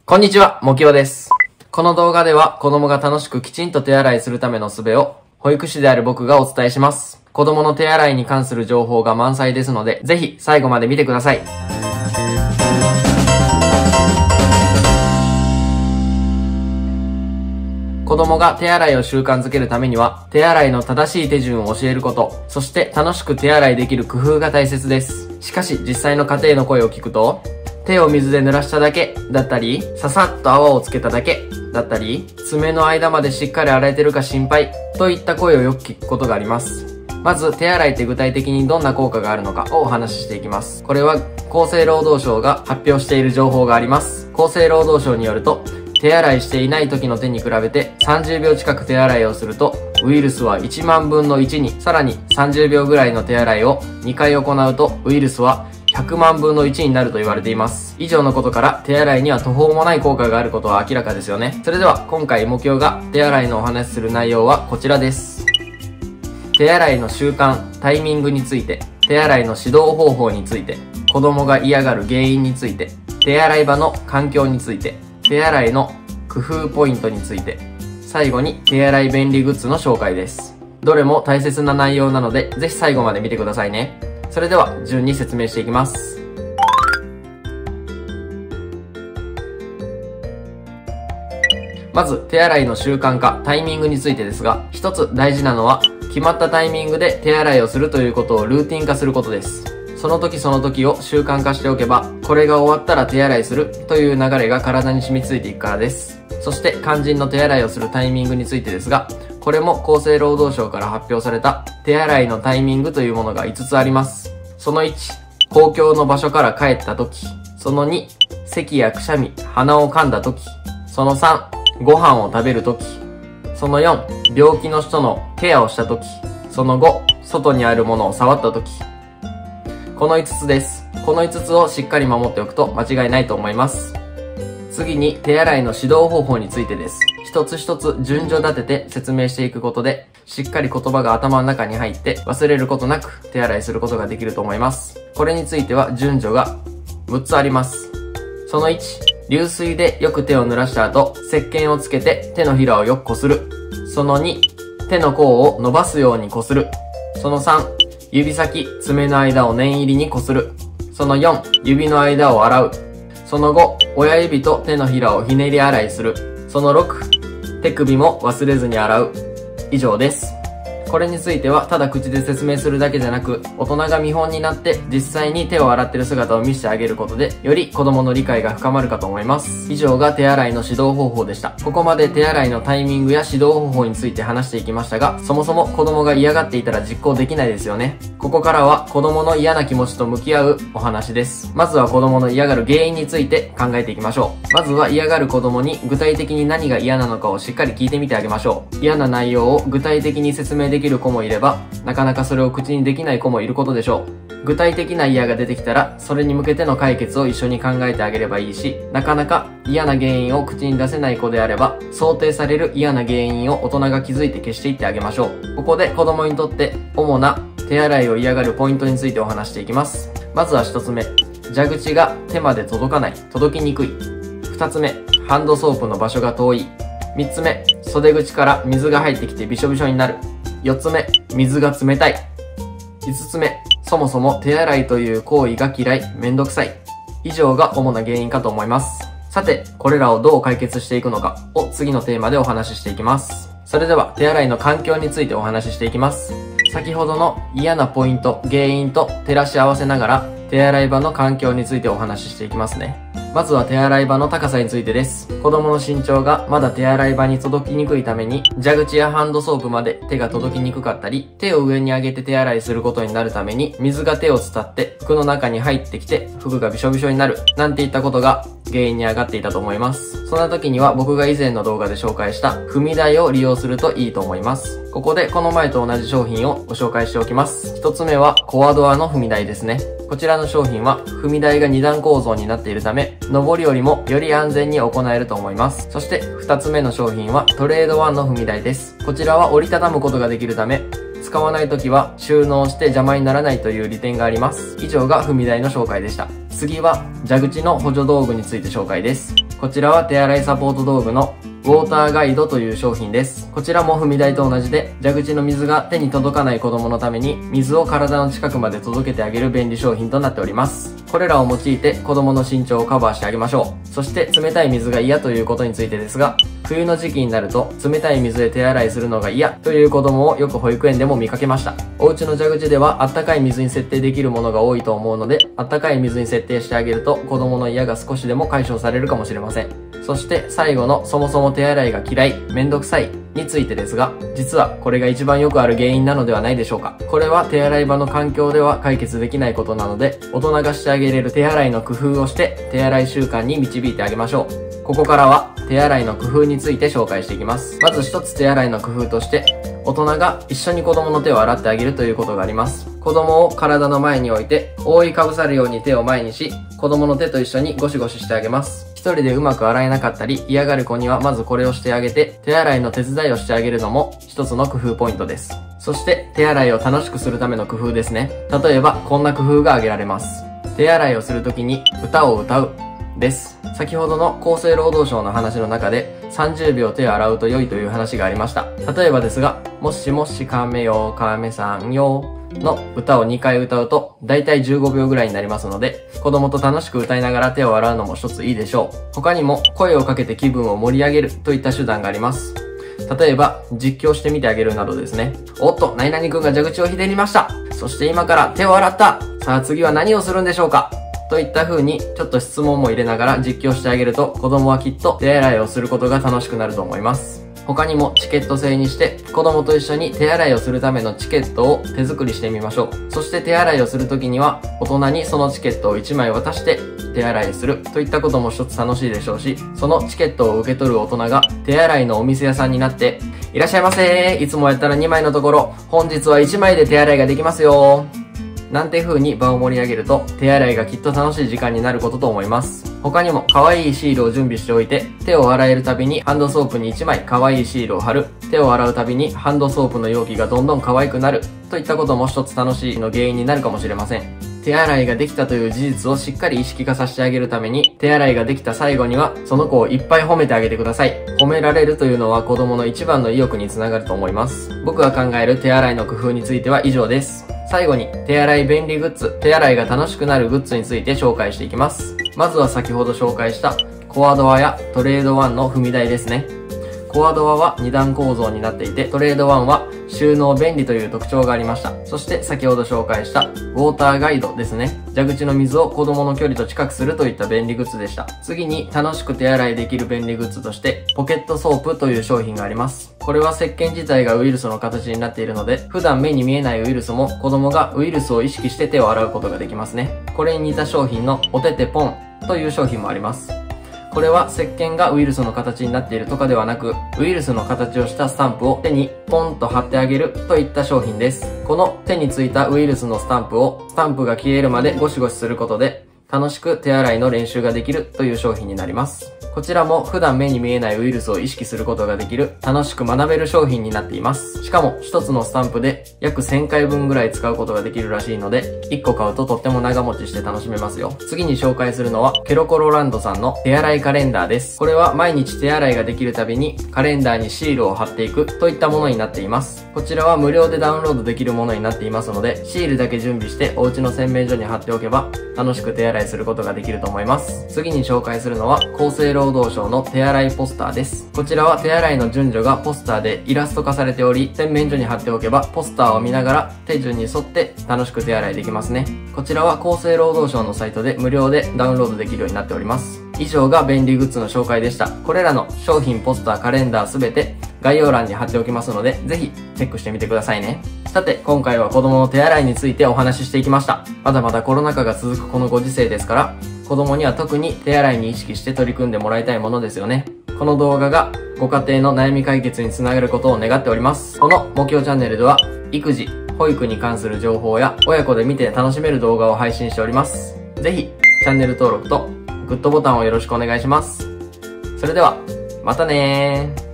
こんにちは、もきおです。この動画では子供が楽しくきちんと手洗いするための術を保育士である僕がお伝えします。子供の手洗いに関する情報が満載ですので、ぜひ最後まで見てください。子供が手洗いを習慣づけるためには、手洗いの正しい手順を教えること、そして楽しく手洗いできる工夫が大切です。しかし実際の家庭の声を聞くと、手を水で濡らしただけだったり、ささっと泡をつけただけだったり、爪の間までしっかり洗えてるか心配といった声をよく聞くことがあります。まず手洗いって具体的にどんな効果があるのかをお話ししていきます。これは厚生労働省が発表している情報があります。厚生労働省によると、手洗いしていない時の手に比べて30秒近く手洗いをすると、ウイルスは1万分の1に、さらに30秒ぐらいの手洗いを2回行うと、ウイルスは100万分の1になると言われています。以上のことから手洗いには途方もない効果があることは明らかですよね。それでは今回目標が手洗いのお話しする内容はこちらです。手洗いの習慣、タイミングについて、手洗いの指導方法について、子供が嫌がる原因について、手洗い場の環境について、手洗いの工夫ポイントについて、最後に手洗い便利グッズの紹介です。どれも大切な内容なので、ぜひ最後まで見てくださいね。それでは順に説明していきます。まず手洗いの習慣化、タイミングについてですが、一つ大事なのは決まったタイミングで手洗いをするということをルーティン化することです。その時その時を習慣化しておけば、これが終わったら手洗いするという流れが体に染みついていくからです。そして肝心の手洗いをするタイミングについてですが、これも厚生労働省から発表された手洗いのタイミングというものが5つあります。その1、公共の場所から帰った時。その2、咳やくしゃみ、鼻を噛んだ時。その3、ご飯を食べる時。その4、病気の人のケアをした時。その5、外にあるものを触った時。この5つです。この5つをしっかり守っておくと間違いないと思います。次に手洗いの指導方法についてです。一つ一つ順序立てて説明していくことで、しっかり言葉が頭の中に入って忘れることなく手洗いすることができると思います。これについては順序が6つあります。その1、流水でよく手を濡らした後、石鹸をつけて手のひらをよくこする。その2、手の甲を伸ばすようにこする。その3、指先、爪の間を念入りにこする。その4、指の間を洗う。その5、親指と手のひらをひねり洗いする。その6、手首も忘れずに洗う。以上です。これについてはただ口で説明するだけじゃなく、大人が見本になって実際に手を洗ってる姿を見せてあげることで、より子供の理解が深まるかと思います。以上が手洗いの指導方法でした。ここまで手洗いのタイミングや指導方法について話していきましたが、そもそも子供が嫌がっていたら実行できないですよね。ここからは子供の嫌な気持ちと向き合うお話です。まずは子供の嫌がる原因について考えていきましょう。まずは嫌がる子供に具体的に何が嫌なのかをしっかり聞いてみてあげましょう。嫌な内容を具体的に説明できる子もいれば、なかなかそれを口にできない子もいることでしょう。具体的な嫌が出てきたら、それに向けての解決を一緒に考えてあげればいいし、なかなか嫌な原因を口に出せない子であれば、想定される嫌な原因を大人が気づいて消していってあげましょう。ここで子供にとって主な手洗いを嫌がるポイントについてお話していきます。まずは1つ目、蛇口が手まで届かない、届きにくい。2つ目、ハンドソープの場所が遠い。3つ目、袖口から水が入ってきてびしょびしょになる。4つ目、水が冷たい。5つ目、そもそも手洗いという行為が嫌い、めんどくさい。以上が主な原因かと思います。さて、これらをどう解決していくのかを次のテーマでお話ししていきます。それでは手洗いの環境についてお話ししていきます。先ほどの嫌なポイント、原因と照らし合わせながら手洗い場の環境についてお話ししていきますね。まずは手洗い場の高さについてです。子供の身長がまだ手洗い場に届きにくいために、蛇口やハンドソープまで手が届きにくかったり、手を上に上げて手洗いすることになるために、水が手を伝って服の中に入ってきて服がびしょびしょになる、なんていったことが原因に上がっていたと思います。そんな時には僕が以前の動画で紹介した踏み台を利用するといいと思います。ここでこの前と同じ商品をご紹介しておきます。一つ目はコアドアの踏み台ですね。こちらの商品は踏み台が2段構造になっているため、上りよりもより安全に行えると思います。そして2つ目の商品はトレード1の踏み台です。こちらは折りたたむことができるため、使わないときは収納して邪魔にならないという利点があります。以上が踏み台の紹介でした。次は蛇口の補助道具について紹介です。 こちらは手洗いサポート道具のウォーターガイドという商品です。こちらも踏み台と同じで、蛇口の水が手に届かない子供のために、水を体の近くまで届けてあげる便利商品となっております。これらを用いて子供の身長をカバーしてあげましょう。そして冷たい水が嫌ということについてですが、冬の時期になると冷たい水で手洗いするのが嫌という子供をよく保育園でも見かけました。お家の蛇口ではあったかい水に設定できるものが多いと思うので、あったかい水に設定してあげると子供の嫌が少しでも解消されるかもしれません。そして最後のそもそも手洗いが嫌い、めんどくさいについてですが、実はこれが一番よくある原因なのではないでしょうか。これは手洗い場の環境では解決できないことなので、大人がしてあげれる手洗いの工夫をして手洗い習慣に導いてあげましょう。ここからは手洗いの工夫について紹介していきます。まず一つ手洗いの工夫として、大人が一緒に子供の手を洗ってあげるということがあります。子供を体の前に置いて、覆いかぶさるように手を前にし、子供の手と一緒にゴシゴシしてあげます。一人でうまく洗えなかったり嫌がる子にはまずこれをしてあげて、手洗いの手伝いをしてあげるのも一つの工夫ポイントです。そして手洗いを楽しくするための工夫ですね。例えばこんな工夫が挙げられます。手洗いをするときに歌を歌うです。先ほどの厚生労働省の話の中で30秒手を洗うと良いという話がありました。例えばですが、もしもし亀よ亀さんよの歌を2回歌うとだいたい15秒ぐらいになりますので、子供と楽しく歌いながら手を洗うのも一ついいでしょう。他にも声をかけて気分を盛り上げるといった手段があります。例えば実況してみてあげるなどですね。おっと、何々くんが蛇口をひねりました。そして今から手を洗った。さあ次は何をするんでしょうか。といった風にちょっと質問も入れながら実況してあげると、子供はきっと手洗いをすることが楽しくなると思います。他にもチケット制にして子供と一緒に手洗いをするためのチケットを手作りしてみましょう。そして手洗いをするときには大人にそのチケットを1枚渡して手洗いするといったことも一つ楽しいでしょうし、そのチケットを受け取る大人が手洗いのお店屋さんになって、いらっしゃいませー、いつもやったら2枚のところ本日は1枚で手洗いができますよなんて風に場を盛り上げると、手洗いがきっと楽しい時間になることと思います。他にも可愛いシールを準備しておいて、手を洗えるたびにハンドソープに1枚可愛いシールを貼る。手を洗うたびにハンドソープの容器がどんどん可愛くなる。といったことも一つ楽しいの原因になるかもしれません。手洗いができたという事実をしっかり意識化させてあげるために、手洗いができた最後にはその子をいっぱい褒めてあげてください。褒められるというのは子供の一番の意欲につながると思います。僕が考える手洗いの工夫については以上です。最後に手洗い便利グッズ、手洗いが楽しくなるグッズについて紹介していきます。まずは先ほど紹介したコアドアやトレード1の踏み台ですね。コアドアは2段構造になっていて、トレード1は収納便利という特徴がありました。そして先ほど紹介したウォーターガイドですね。蛇口の水を子供の距離と近くするといった便利グッズでした。次に楽しく手洗いできる便利グッズとしてポケットソープという商品があります。これは石鹸自体がウイルスの形になっているので、普段目に見えないウイルスも子供がウイルスを意識して手を洗うことができますね。これに似た商品のおててポンという商品もあります。これは石鹸がウイルスの形になっているとかではなく、ウイルスの形をしたスタンプを手にポンと貼ってあげるといった商品です。この手についたウイルスのスタンプをスタンプが消えるまでゴシゴシすることで楽しく手洗いの練習ができるという商品になります。こちらも普段目に見えないウイルスを意識することができる楽しく学べる商品になっています。しかも一つのスタンプで約1000回分ぐらい使うことができるらしいので、1個買うととっても長持ちして楽しめますよ。次に紹介するのはケロコロランドさんの手洗いカレンダーです。これは毎日手洗いができるたびにカレンダーにシールを貼っていくといったものになっています。こちらは無料でダウンロードできるものになっていますので、シールだけ準備してお家の洗面所に貼っておけば楽しく手洗いすることができると思います。次に紹介するのは厚生労働省の手洗いポスターです。こちらは手洗いの順序がポスターでイラスト化されており、洗面所に貼っておけばポスターを見ながら手順に沿って楽しく手洗いできますね。こちらは厚生労働省のサイトで無料でダウンロードできるようになっております。以上が便利グッズの紹介でした。これらの商品、ポスター、カレンダーすべて概要欄に貼っておきますので、ぜひチェックしてみてくださいね。さて、今回は子供の手洗いについてお話ししていきました。まだまだコロナ禍が続くこのご時世ですから、子供には特に手洗いに意識して取り組んでもらいたいものですよね。この動画がご家庭の悩み解決につながることを願っております。この目標チャンネルでは、育児、保育に関する情報や親子で見て楽しめる動画を配信しております。ぜひ、チャンネル登録とグッドボタンをよろしくお願いします。それでは、またねー。